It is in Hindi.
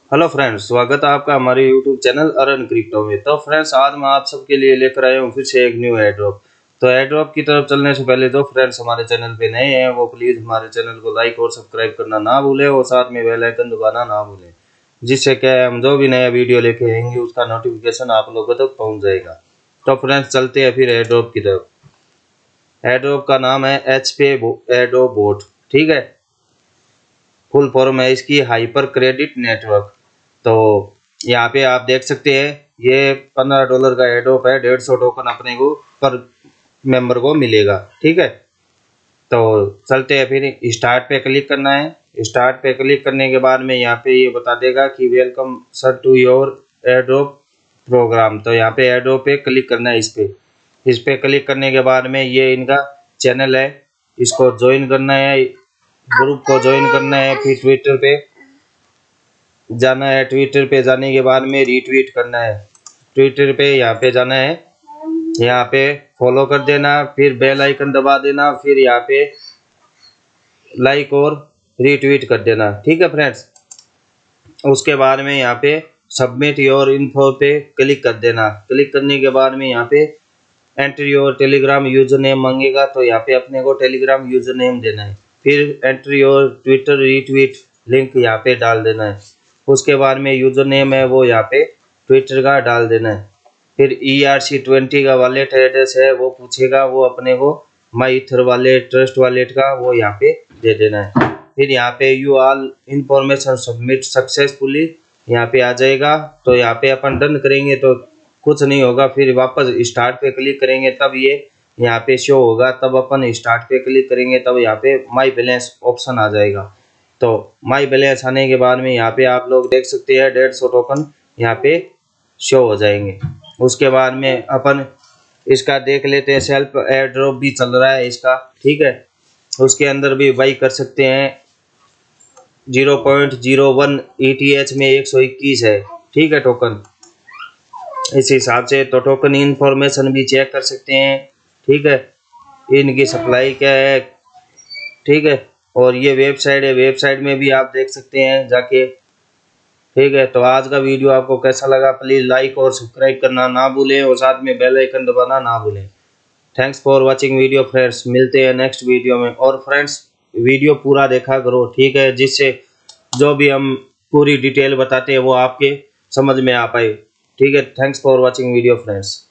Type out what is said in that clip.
हेलो फ्रेंड्स, स्वागत है आपका हमारे यूट्यूब चैनल अर्न क्रिप्टो में। तो फ्रेंड्स, आज मैं आप सबके लिए लेकर आया हूँ फिर से एक न्यू एयर ड्रॉप। तो एयर ड्रॉप की तरफ चलने से पहले जो फ्रेंड्स हमारे चैनल पे नए हैं वो प्लीज़ हमारे चैनल को लाइक और सब्सक्राइब करना ना भूलें और साथ में बेल आइकन दबाना ना भूलें, जिससे क्या है हम जो भी नया वीडियो लेके आएंगे उसका नोटिफिकेशन आप लोगों तक पहुँच जाएगा। तो फ्रेंड्स, चलते हैं फिर एयर ड्रॉप की तरफ। एयर ड्रॉप का नाम है HP एयर ड्रॉप बोट, ठीक है। फुल फॉर्म है इसकी हाइपर क्रेडिट नेटवर्क। तो यहाँ पे आप देख सकते हैं ये $15 का एडोप है। 150 टोकन अपने को पर मेंबर को मिलेगा, ठीक है। तो चलते हैं फिर स्टार्ट पे क्लिक करना है। स्टार्ट पे क्लिक करने के बाद में यहाँ पे ये बता देगा कि welcome sir to your airdrop programme. तो यहाँ पे एयरड्रॉप पे क्लिक करना है। इस पे क्लिक करने के बाद में ये इनका चैनल है, इसको ज्वाइन करना है, ग्रुप को ज्वाइन करना है। फिर ट्विटर पे जाना है। ट्विटर पे जाने के बाद में रीट्वीट करना है। ट्विटर पे यहाँ पे जाना है, यहाँ पे फॉलो कर देना, फिर बेल आइकन दबा देना, फिर यहाँ पे लाइक और रीट्वीट कर देना, ठीक है फ्रेंड्स। उसके बाद में यहाँ पे सबमिट योर इन्फो पे क्लिक कर देना। क्लिक करने के बाद में यहाँ पे enter your Telegram user name मांगेगा, तो यहाँ पे अपने को टेलीग्राम यूजर नेम देना है। फिर enter your Twitter retweet link यहाँ पे डाल देना है। उसके बाद में यूजर नेम है वो यहाँ पे ट्विटर का डाल देना है। फिर ERC20 का वॉलेट एड्रेस है वो पूछेगा, वो अपने को my ether wallet trust wallet का वो यहाँ पे दे देना है। फिर यहाँ पे you all information submit successfully यहाँ पे आ जाएगा। तो यहाँ पे अपन डन करेंगे तो कुछ नहीं होगा, फिर वापस स्टार्ट पे क्लिक करेंगे तब ये यहाँ पे शो होगा। तब अपन स्टार्ट पे क्लिक करेंगे तब यहाँ पे माई बैलेंस ऑप्शन आ जाएगा। तो माई बैलेंस आने के बाद में यहाँ पे आप लोग देख सकते हैं 150 टोकन यहाँ पे शो हो जाएंगे। उसके बाद में अपन इसका देख लेते हैं, सेल्फ एयर ड्रॉप भी चल रहा है इसका, ठीक है। उसके अंदर भी बाई कर सकते हैं। 0.01 ETH में 121 है, ठीक है टोकन। इस हिसाब से तो टोकन इन्फॉर्मेशन भी चेक कर सकते हैं, ठीक है। इनकी सप्लाई क्या है, ठीक है। और ये वेबसाइट है, वेबसाइट में भी आप देख सकते हैं जाके, ठीक है। तो आज का वीडियो आपको कैसा लगा प्लीज़ लाइक और सब्सक्राइब करना ना भूलें और साथ में बेल आइकन दबाना ना भूलें। Thanks for watching video friends, मिलते हैं नेक्स्ट वीडियो में। और फ्रेंड्स, वीडियो पूरा देखा करो, ठीक है, जिससे जो भी हम पूरी डिटेल बताते हैं वो आपके समझ में आ पाए, ठीक है। Thanks for watching video friends.